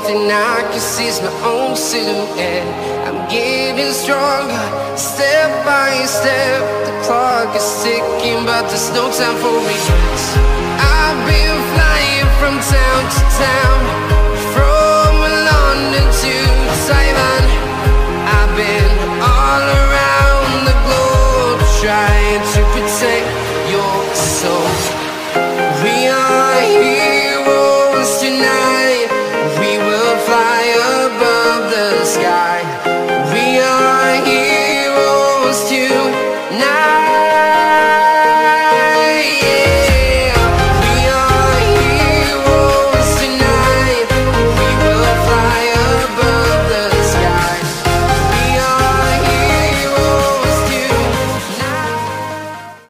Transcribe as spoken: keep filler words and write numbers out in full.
thing I can see is my own silhouette. I'm getting stronger, step by step. The clock is ticking, but there's no time for regrets. I've been flying from town to town, from London to Taiwan. I've been all around the globe, trying to protect your soul. We are heroes tonight. We will fly above the sky.